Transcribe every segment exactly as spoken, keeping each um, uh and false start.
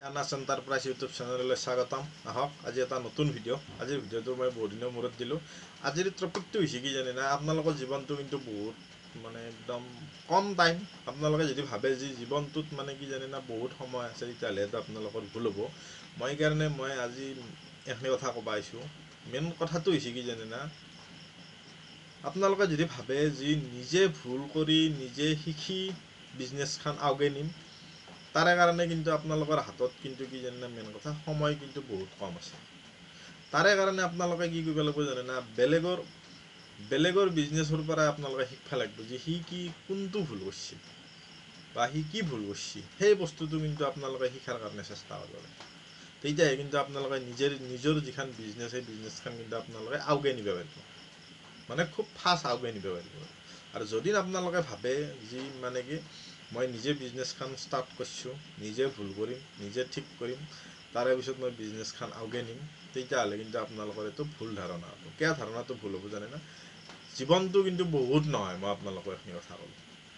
Anas enterprise YouTube চেনেললৈ স্বাগতম। আহক আজি এটা নতুন ভিডিঅ'। আজিৰ ভিডিঅ'টো মই বহুত দিনৰ মূৰত দিলোঁ। আজিৰ টপিকটো হৈছে কি জানে না, আপোনালোকৰ জীৱনটো কিন্তু বহুত মানে একদম কম টাইম। আপোনালোকে যদি ভাবে যে জীৱনটোত মানে কি জানে না বহুত সময় আছে, তেতিয়াহ'লেতো আপোনালোকৰ ভুল হ'ব। মই সেইকাৰণে মই আজি এইখিনি কথা ক'ব আহিছোঁ। মেইন কথাটো হৈছে কি জানে না, আপোনালোকে যদি ভাবে যে নিজে ভুল কৰি নিজে শিকি বিজনেছখন আগুৱাই নিম, তাৰে কাৰণে কিন্তু আপোনালোকৰ হাতত কিন্তু কি জানে মেইন কথা সময় কিন্তু বহুত কম আছে। তাৰে কাৰণে আপোনালোকে কি কৰিব লাগিব জানে না, বেলেগৰ বেলেগৰ বিজনেছৰ পৰা আপোনালোকে শিকিব লাগিব যে সি কি কোনটো ভুল কৰিছে বা সি কি ভুল কৰিছে, সেই বস্তুটো কিন্তু আপোনালোকে শিকাৰ কাৰণে চেষ্টা কৰিব লাগিব। তেতিয়াহে কিন্তু আপোনালোকে নিজে নিজৰ যিখন বিজনেছ সেই বিজনেছখন কিন্তু আপোনালোকে আগুৱাই নিব পাৰিব, মানে খুব ফাষ্ট আগুৱাই নিব পাৰিব। আৰু যদি আপোনালোকে ভাবে যি মানে কি মই নিজে বিজনেছখন ষ্টাৰ্ট কৰিছোঁ, নিজে ভুল কৰিম নিজে ঠিক কৰিম, তাৰে পিছত মই বিজনেছখন আগুৱাই নিম, তেতিয়াহ'লে কিন্তু আপোনালোকৰ এইটো ভুল ধাৰণা হ'ব। কিয় ধাৰণাটো ভুল হ'ব জানে না, জীৱনটো কিন্তু বহুত নহয়। মই আপোনালোকক এইখিনি কথা ক'লোঁ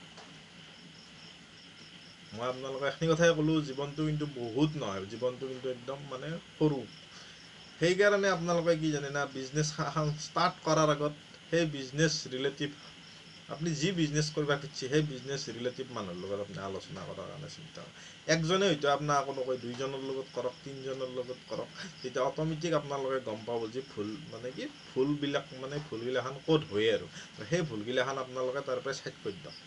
মই আপোনালোকক এইখিনি কথাই ক'লোঁ জীৱনটো কিন্তু বহুত নহয়, জীৱনটো কিন্তু একদম মানে সৰু। সেইকাৰণে আপোনালোকে কি জানে না, বিজনেছ এখন ষ্টাৰ্ট কৰাৰ আগত সেই বিজনেছ ৰিলেটিভ আপুনি যি বিজনেছ কৰিব খুজিছে সেই বিজনেছ ৰিলেটিভ মানুহৰ লগত আপুনি আলোচনা কৰাৰ কাৰণে চিন্তা কৰক। একজনে হয়তো আপোনাক একো নকয়, দুইজনৰ লগত কৰক, তিনিজনৰ লগত কৰক, তেতিয়া অট'মেটিক আপোনালোকে গম পাব যে ভুল মানে কি ভুলবিলাক মানে ভুলগিলাখান ক'ত হয়, আৰু সেই ভুলগিলাখান আপোনালোকে তাৰ পৰাই চাইড কৰি দিয়ক।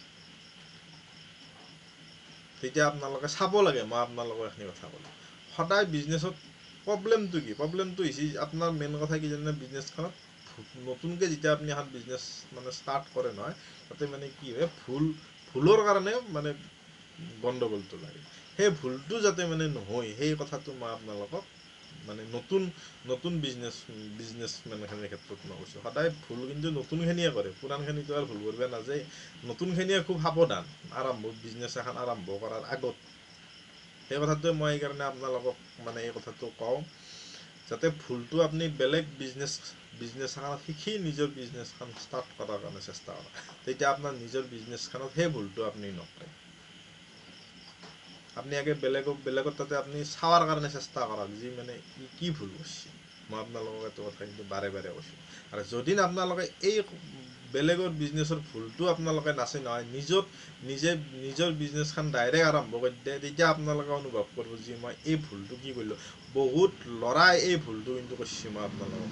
তেতিয়া আপোনালোকে চাব লাগে। মই আপোনালোকক এইখিনি কথা ক'লোঁ। সদায় বিজনেছত প্ৰব্লেমটো কি, প্ৰব্লেমটো হৈছে আপোনাৰ মেইন কথা কি জানে, বিজনেছখনত নতুনকৈ যেতিয়া আপুনি এখন বিজনেছ মানে ষ্টাৰ্ট কৰে নহয়, তাতে মানে কি হয়, ভুল ভুলৰ কাৰণে মানে গণ্ডগোলটো লাগে। সেই ভুলটো যাতে মানে নহয়, সেই কথাটো মই আপোনালোকক মানে নতুন নতুন বিজনেছ বিজনেছমেনখিনিৰ ক্ষেত্ৰত মই কৈছোঁ। সদায় ভুল কিন্তু নতুনখিনিয়ে কৰে, পুৰাণখিনিতো আৰু ভুল কৰিব নাযায়। নতুনখিনিয়ে খুব সাৱধান আৰম্ভ বিজনেছ এখন আৰম্ভ কৰাৰ আগত। সেই কথাটোৱে মই সেইকাৰণে আপোনালোকক মানে এই কথাটো কওঁ, যাতে ভুলটো আপুনি বেলেগ বিজনেছ বিজনেছ এখনত শিকি নিজৰ বিজনেছখন ষ্টাৰ্ট কৰাৰ কাৰণে চেষ্টা কৰক। তেতিয়া আপোনাৰ নিজৰ বিজনেছখনত সেই ভুলটো আপুনি নকৰে। আপুনি আগে বেলেগক বেলেগৰ তাতে আপুনি চাৱাৰ কাৰণে চেষ্টা কৰক যি মানে ই কি ভুল কৰিছে। মই আপোনালোকক এইটো কথা কিন্তু বাৰে বাৰে কৈছোঁ। আৰু যদি আপোনালোকে এই বেলেগৰ বিজনেছৰ ভুলটো আপোনালোকে নাচে নহয়, নিজৰ নিজে নিজৰ বিজনেছখন ডাইৰেক্ট আৰম্ভ কৰি দিয়ে, তেতিয়া আপোনালোকে অনুভৱ কৰিব যে মই এই ভুলটো কি কৰিলোঁ। বহুত ল'ৰাই এই ভুলটো কিন্তু কৰিছে। মই আপোনালোকক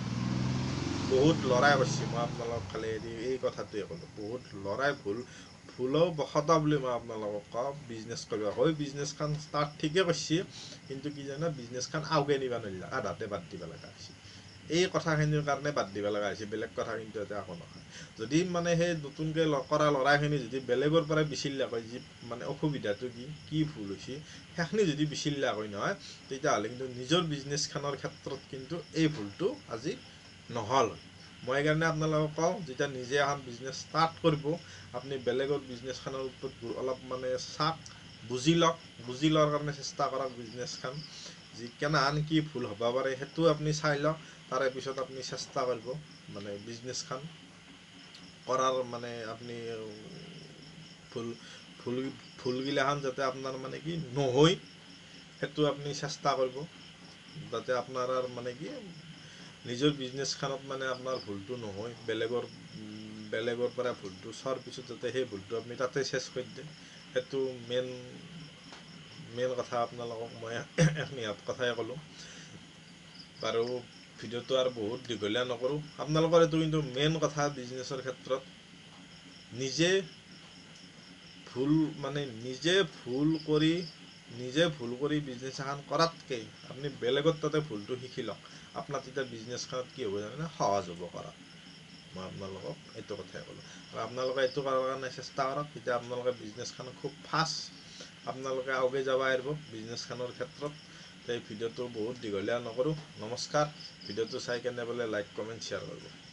বহুত ল'ৰাই কৰিছে। মই আপোনালোকক খালি এই কথাটোৱে ক'লোঁ, বহুত ল'ৰাই ভুল ভুলো বসত বুলি মই আপোনালোকক কওঁ, বিজনেছ কৰিব হয়, বিজনেছখন ষ্টাৰ্ট ঠিকে কৰিছে, কিন্তু কি জানে বিজনেছখন আগুৱাই নিব নোৱাৰিলে, আধাতে বাদ দিব লগা হৈছে। এই কথাখিনিৰ কাৰণে বাদ দিব লগা হৈছে, বেলেগ কথা কিন্তু এতিয়া একো নহয়। যদি মানে সেই নতুনকৈ কৰা ল'ৰাখিনি যদি বেলেগৰ পৰাই বিচাৰিলে কয় যি মানে অসুবিধাটো কি কি ভুল হৈছে, সেইখিনি যদি বিচাৰিলে কয় নহয়, তেতিয়াহ'লে কিন্তু নিজৰ বিজনেছখনৰ ক্ষেত্ৰত কিন্তু এই ভুলটো আজি নহ'ল। মই সেইকাৰণে আপোনালোকক কওঁ, যেতিয়া নিজে এখন বিজনেছ ষ্টাৰ্ট কৰিব, আপুনি বেলেগৰ বিজনেছখনৰ ওপৰত অলপ মানে চাওক, বুজি লওক, বুজি লোৱাৰ কাৰণে চেষ্টা কৰক। বিজনেছখন যি কেনেহান কি ভুল হ'ব পাৰে সেইটো আপুনি চাই লওক। তাৰে পিছত আপুনি চেষ্টা কৰিব মানে বিজনেছখন কৰাৰ মানে আপুনি ভুল ভুল ভুলগিলাখান যাতে আপোনাৰ মানে কি নহয়, সেইটো আপুনি চেষ্টা কৰিব, যাতে আপোনাৰ আৰু মানে কি নিজৰ বিজনেছখনত মানে আপোনাৰ ভুলটো নহয়। বেলেগৰ বেলেগৰ পৰা ভুলটো চোৱাৰ পিছত যাতে সেই ভুলটো আপুনি তাতে চেছ কৰি দিয়ে, সেইটো মেইন মেইন কথা। আপোনালোকক মই এইখিনি কথাই ক'লোঁ। বাৰু ভিডিঅ'টো আৰু বহুত দীঘলীয়া নকৰোঁ। আপোনালোকৰ এইটো কিন্তু মেইন কথা, বিজনেছৰ ক্ষেত্ৰত নিজে ভুল মানে নিজে ভুল কৰি নিজে ভুল কৰি বিজনেছ এখন কৰাতকৈ আপুনি বেলেগৰ তাতে ভুলটো শিকি লওক। আপোনাৰ তেতিয়া বিজনেছখনত কি হ'ব জানে, সহজ হ'ব কৰা। মই আপোনালোকক এইটো কথাই ক'লোঁ। আৰু আপোনালোকে এইটো কৰাৰ কাৰণে চেষ্টা কৰক, তেতিয়া আপোনালোকে বিজনেছখন খুব ফাষ্ট আপোনালোকে আগুৱাই যাব পাৰিব বিজনেছখনৰ ক্ষেত্ৰত। এই ভিডিঅ'টো বহুত দীঘলীয়া নকৰোঁ। নমস্কাৰ। ভিডিঅ'টো চাই কেনে বোলে লাইক কমেণ্ট শ্বেয়াৰ কৰিব।